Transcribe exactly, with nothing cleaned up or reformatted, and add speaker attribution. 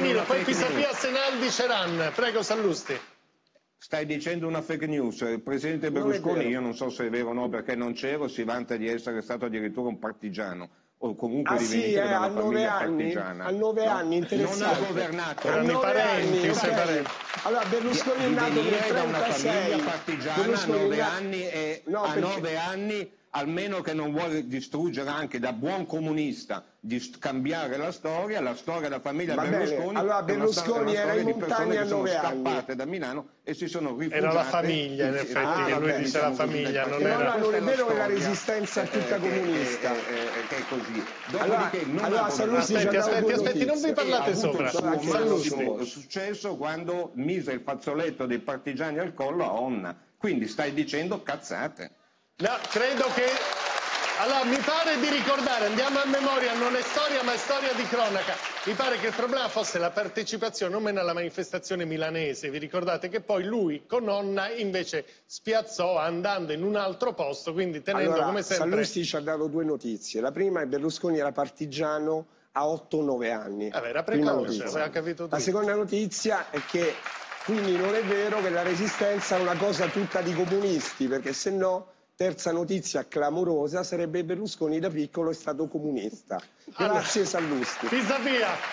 Speaker 1: finire,
Speaker 2: una
Speaker 1: poi
Speaker 2: fake
Speaker 1: Pisapia,
Speaker 2: news.
Speaker 1: Senaldi, Ceran. Prego, Sallusti.
Speaker 2: Stai dicendo una fake news. Il presidente Berlusconi, io non so se è vero o no perché non c'ero, si vanta di essere stato addirittura un partigiano o comunque
Speaker 3: Ah
Speaker 2: di
Speaker 3: sì,
Speaker 2: venire
Speaker 3: eh,
Speaker 2: da una
Speaker 3: a nove
Speaker 2: famiglia
Speaker 3: anni,
Speaker 2: partigiana.
Speaker 3: a nove
Speaker 2: no?
Speaker 3: anni, interessante.
Speaker 2: Non ha governato.
Speaker 1: Erano i parenti,
Speaker 3: ok.
Speaker 1: sei parenti.
Speaker 3: Allora Berlusconi
Speaker 2: Di,
Speaker 3: è
Speaker 2: di
Speaker 3: nato nel
Speaker 2: venire da una
Speaker 3: trentasei.
Speaker 2: famiglia partigiana a
Speaker 3: Berlusconi è
Speaker 2: nove
Speaker 3: nato-
Speaker 2: anni e
Speaker 3: No,
Speaker 2: a
Speaker 3: perché-
Speaker 2: nove anni, almeno che non vuole distruggere anche da buon comunista, di st- cambiare la storia, la storia della famiglia
Speaker 3: Va bene,
Speaker 2: Berlusconi
Speaker 3: allora
Speaker 2: è una,
Speaker 3: Berlusconi
Speaker 2: sto- è una
Speaker 3: era
Speaker 2: storia
Speaker 3: in
Speaker 2: di persone
Speaker 3: montagna
Speaker 2: che
Speaker 3: a
Speaker 2: sono
Speaker 3: nove anni.
Speaker 2: scappate da Milano e si sono rifugiate.
Speaker 1: Era la famiglia, in effetti,
Speaker 3: Ah,
Speaker 1: che lui
Speaker 3: vabbè,
Speaker 1: dice
Speaker 2: diciamo
Speaker 1: la
Speaker 2: così,
Speaker 1: famiglia,
Speaker 2: del
Speaker 1: non
Speaker 2: partito.
Speaker 1: era...
Speaker 3: No, no, non è
Speaker 2: Questa
Speaker 3: vero che la
Speaker 2: storia,
Speaker 3: resistenza è tutta
Speaker 2: eh, che-
Speaker 3: comunista.
Speaker 2: eh, eh, che è così.
Speaker 3: Allora-
Speaker 2: Dopodiché non
Speaker 3: allora,
Speaker 2: ha
Speaker 3: Sallusti
Speaker 2: governato.
Speaker 3: ci
Speaker 1: Aspetti,
Speaker 3: ha dato
Speaker 1: aspetti,
Speaker 3: due
Speaker 1: aspetti, non vi
Speaker 3: notizie.
Speaker 1: parlate
Speaker 2: Ha avuto
Speaker 1: sopra.
Speaker 2: il suo
Speaker 3: Sallusti.
Speaker 2: massimo successo quando mise il fazzoletto dei partigiani al collo a Onna. Quindi stai dicendo cazzate.
Speaker 1: No, credo che... Allora, mi pare di ricordare, andiamo a memoria, non è storia ma è storia di cronaca. Mi pare che il problema fosse la partecipazione non meno alla manifestazione milanese. Vi ricordate che poi lui con Onna invece spiazzò andando in un altro posto, quindi tenendo
Speaker 3: Allora,
Speaker 1: come sempre...
Speaker 3: Sallusti ci ha dato due notizie. La prima è Berlusconi era partigiano a otto nove anni.
Speaker 1: Vabbè, era
Speaker 3: Prima
Speaker 1: precoce,
Speaker 3: notizia.
Speaker 1: aveva capito tutto.
Speaker 3: La seconda notizia è che quindi non è vero che la resistenza è una cosa tutta di comunisti, perché se no, terza notizia clamorosa, sarebbe Berlusconi da piccolo è stato comunista. Grazie
Speaker 1: Allora,
Speaker 3: Sallusti.
Speaker 1: Pisapia.